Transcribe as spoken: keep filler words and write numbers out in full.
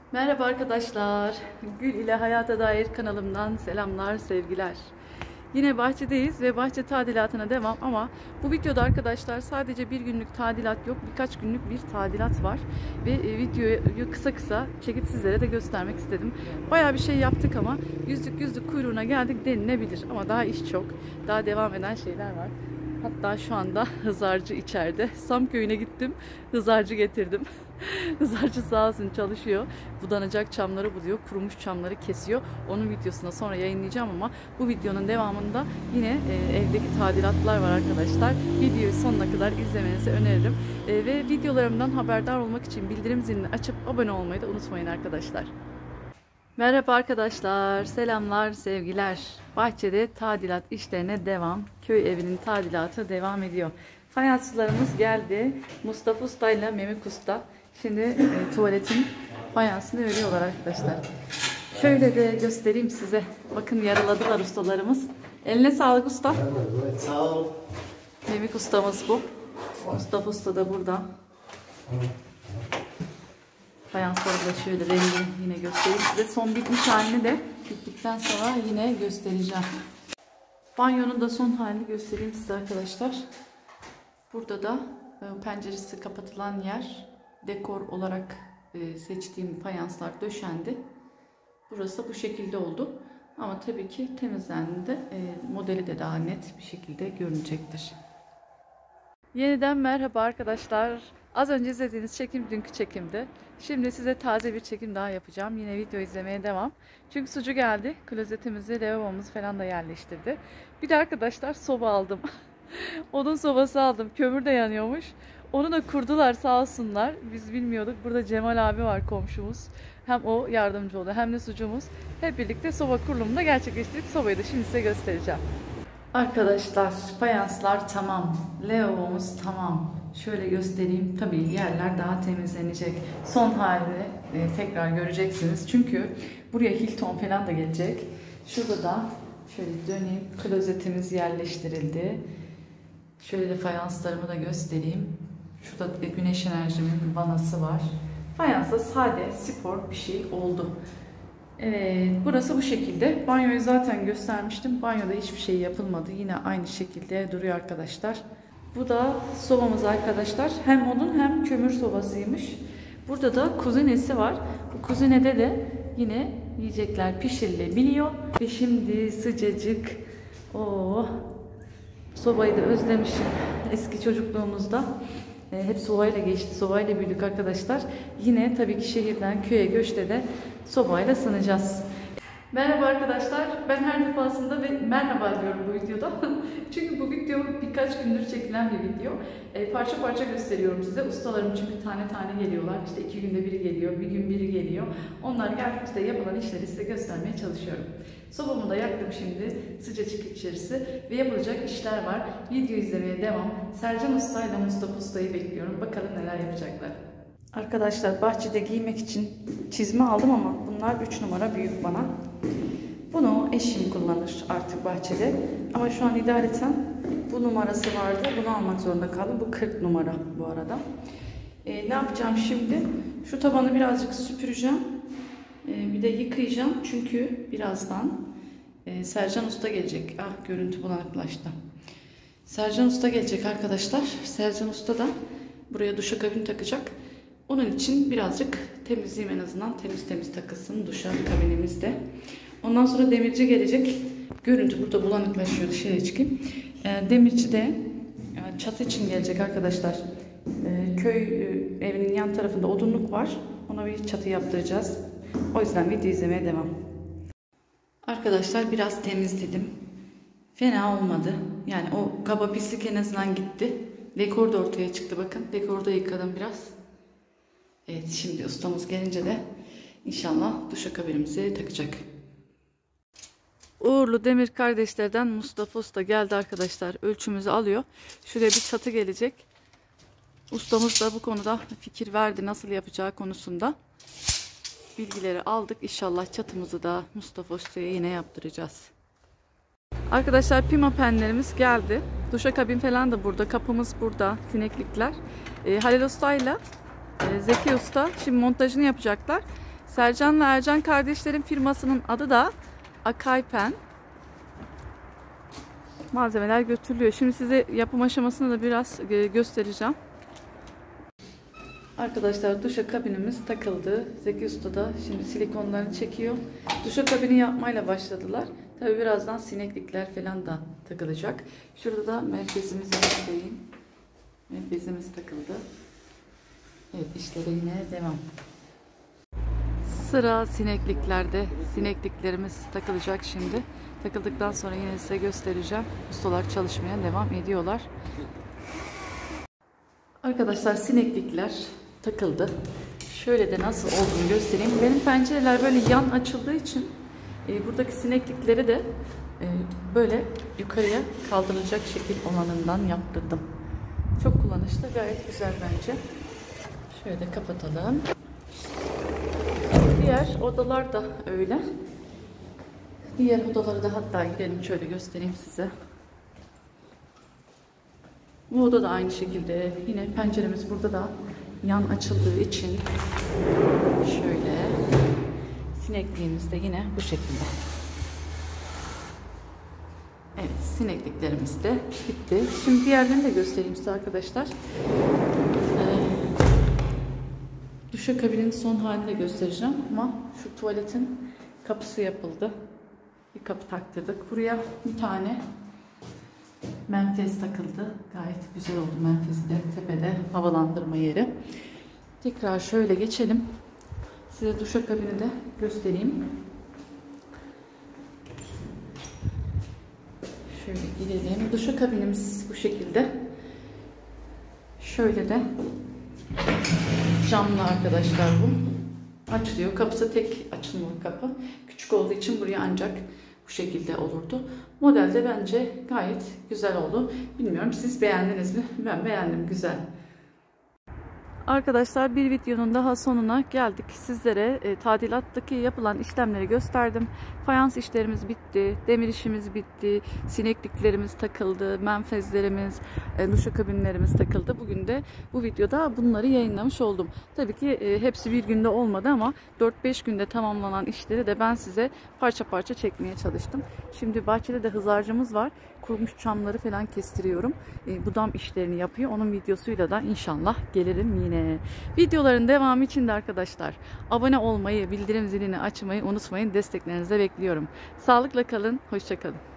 Merhaba arkadaşlar. Gül ile Hayata Dair kanalımdan selamlar, sevgiler. Yine bahçedeyiz ve bahçe tadilatına devam ama bu videoda arkadaşlar sadece bir günlük tadilat yok, birkaç günlük bir tadilat var. Ve videoyu kısa kısa çekip sizlere de göstermek istedim. Bayağı bir şey yaptık ama yüzlük yüzlük kuyruğuna geldik denilebilir ama daha iş çok. Daha devam eden şeyler var. Hatta şu anda hızarcı içeride. Samköy'üne gittim, hızarcı getirdim. Hızarcı sağ olsun çalışıyor. Budanacak çamları buluyor. Kurumuş çamları kesiyor. Onun videosunu sonra yayınlayacağım ama bu videonun devamında yine e, evdeki tadilatlar var arkadaşlar. Videoyu sonuna kadar izlemenizi öneririm. E, ve videolarımdan haberdar olmak için bildirim zilini açıp abone olmayı da unutmayın arkadaşlar. Merhaba arkadaşlar, selamlar, sevgiler. Bahçede tadilat işlerine devam. Köy evinin tadilatı devam ediyor. Fayansçılarımız geldi. Mustafa Usta ile Memik Usta. Şimdi e, tuvaletin fayansını örüyorlar arkadaşlar. Şöyle de göstereyim size. Bakın yaraladılar ustalarımız. Eline sağlık usta. Evet, sağ ol. Memik ustamız bu. Mustafa Usta da burada. Fayansları da şöyle rengini yine göstereyim size. Son bitmiş halini de bittikten sonra yine göstereceğim. Banyonun da son halini göstereyim size arkadaşlar. Burada da penceresi kapatılan yer dekor olarak seçtiğim fayanslar döşendi. Burası bu şekilde oldu. Ama tabii ki temizlendiğinde modeli de daha net bir şekilde görünecektir. Yeniden merhaba arkadaşlar. Az önce izlediğiniz çekim dünkü çekimdi. Şimdi size taze bir çekim daha yapacağım. Yine video izlemeye devam. Çünkü sucu geldi. Klozetimizi, lavabomuzu falan da yerleştirdi. Bir de arkadaşlar soba aldım. Odun sobası aldım. Kömür de yanıyormuş. Onu da kurdular sağ olsunlar. Biz bilmiyorduk. Burada Cemal abi var komşumuz. Hem o yardımcı oldu hem de sucumuz. Hep birlikte soba kurulumunu da gerçekleştirdik. Sobayı da şimdi size göstereceğim. Arkadaşlar fayanslar tamam. Lavabomuz tamam. Şöyle göstereyim. Tabii yerler daha temizlenecek. Son halini e, tekrar göreceksiniz. Çünkü buraya Hilton falan da gelecek. Şurada da şöyle döneyim. Klozetimiz yerleştirildi. Şöyle de fayanslarımı da göstereyim. Şurada güneş enerjimin vanası var. Fayansa sade, spor bir şey oldu. Evet, burası bu şekilde. Banyoyu zaten göstermiştim. Banyoda hiçbir şey yapılmadı. Yine aynı şekilde duruyor arkadaşlar. Bu da sobamız arkadaşlar. Hem odun hem kömür sobasıymış. Burada da kuzinesi var. Bu kuzinede de yine yiyecekler pişirilebiliyor. Ve şimdi sıcacık. Oo, sobayı da özlemişim. Eski çocukluğumuzda. E, hep sobayla geçti. Sobayla büyüdük arkadaşlar. Yine tabii ki şehirden köye göçte de sobayla ısınacağız. Merhaba arkadaşlar. Ben her defasında ve merhaba diyorum bu videoda. Çünkü bu video birkaç gündür çekilen bir video. E, parça parça gösteriyorum size. Ustalarım çünkü tane tane geliyorlar. İşte iki günde biri geliyor, bir gün biri geliyor. Onlar geldikçe yapılan işleri size göstermeye çalışıyorum. Sobamı da yaktım şimdi. Sıcacık içerisi ve yapılacak işler var. Video izlemeye devam. Sercan Usta ile Mustafa Usta'yı bekliyorum. Bakalım neler yapacaklar. Arkadaşlar bahçede giymek için çizme aldım ama bunlar üç numara büyük bana. Bunu eşim kullanır artık bahçede. Ama şu an idareten bu numarası vardı. Bunu almak zorunda kaldım. Bu kırk numara bu arada. Ee, ne yapacağım şimdi? Şu tabanı birazcık süpüreceğim. Ee, bir de yıkayacağım. Çünkü birazdan e, Sercan Usta gelecek. Ah, görüntü bulanıklaştı. Sercan Usta gelecek arkadaşlar. Sercan Usta da buraya duşakabin takacak. Onun için birazcık temizleyeyim en azından. Temiz temiz takılsın duşakabinimizde. Ondan sonra demirci gelecek. Görüntü burada bulanıklaşıyor. Dışarıya çıkayım. E, demirci de e, çatı için gelecek arkadaşlar. E, köy e, evinin yan tarafında odunluk var. Ona bir çatı yaptıracağız. O yüzden video izlemeye devam. Arkadaşlar biraz temizledim. Fena olmadı. Yani o kaba pislik en azından gitti. Dekor da ortaya çıktı bakın. Dekoru da yıkadım biraz. Evet, şimdi ustamız gelince de inşallah duşakabinimizi takacak. Uğurlu Demir kardeşlerden Mustafa Usta geldi arkadaşlar. Ölçümüzü alıyor. Şuraya bir çatı gelecek. Ustamız da bu konuda fikir verdi nasıl yapacağı konusunda. Bilgileri aldık. İnşallah çatımızı da Mustafa Usta'ya yine yaptıracağız. Arkadaşlar pimapenlerimiz geldi. Duşakabin falan da burada. Kapımız burada. Sineklikler. E, Halil Usta'yla e, Zeki Usta şimdi montajını yapacaklar. Sercan'la Ercan kardeşlerin firmasının adı da Akaypen. Malzemeler götürülüyor. Şimdi size yapım aşamasını da biraz göstereceğim. Arkadaşlar duşakabinimiz takıldı. Zeki Usta da şimdi silikonlarını çekiyor. Duşakabini yapmayla başladılar. Tabi birazdan sineklikler falan da takılacak. Şurada da menfezimiz yapayım. Menfezimiz takıldı. Evet, işlere yine devam. Sıra sinekliklerde. Sinekliklerimiz takılacak şimdi. Takıldıktan sonra yine size göstereceğim. Ustalar çalışmaya devam ediyorlar. Arkadaşlar sineklikler takıldı. Şöyle de nasıl olduğunu göstereyim. Benim pencereler böyle yan açıldığı için e, buradaki sineklikleri de e, böyle yukarıya kaldırılacak şekil olanından yaptırdım. Çok kullanışlı, gayet güzel bence. Şöyle de kapatalım. Diğer odalar da öyle. Diğer odaları da hatta gidelim şöyle göstereyim size. Bu oda da aynı şekilde. Yine penceremiz burada da yan açıldığı için şöyle, sinekliğimiz de yine bu şekilde. Evet, sinekliklerimiz de bitti. Şimdi diğerlerini de göstereyim size arkadaşlar. Ee, duşakabinin son halini de göstereceğim ama şu tuvaletin kapısı yapıldı. Bir kapı taktırdık. Buraya bir tane menfez takıldı. Gayet güzel oldu menfezi de. Tepede havalandırma yeri. Tekrar şöyle geçelim. Size duşakabini de göstereyim. Şöyle gidelim. Duşakabinimiz bu şekilde. Şöyle de camlı arkadaşlar bu. Açılıyor. Kapısı tek açılmalı kapı. Küçük olduğu için buraya ancak bu şekilde olurdu. Modelde bence gayet güzel oldu. Bilmiyorum siz beğendiniz mi? Ben beğendim, güzel. Arkadaşlar bir videonun daha sonuna geldik. Sizlere e, tadilattaki yapılan işlemleri gösterdim. Fayans işlerimiz bitti. Demir işimiz bitti. Sinekliklerimiz takıldı. Menfezlerimiz, e, duşakabinlerimiz takıldı. Bugün de bu videoda bunları yayınlamış oldum. Tabii ki e, hepsi bir günde olmadı ama dört beş günde tamamlanan işleri de ben size parça parça çekmeye çalıştım. Şimdi bahçede de hızarcımız var. Kurumuş çamları falan kestiriyorum. E, budam işlerini yapıyor. Onun videosuyla da inşallah gelirim yine. Videoların devamı için de arkadaşlar abone olmayı, bildirim zilini açmayı unutmayın. Desteklerinizi bekliyorum. Sağlıkla kalın, hoşça kalın.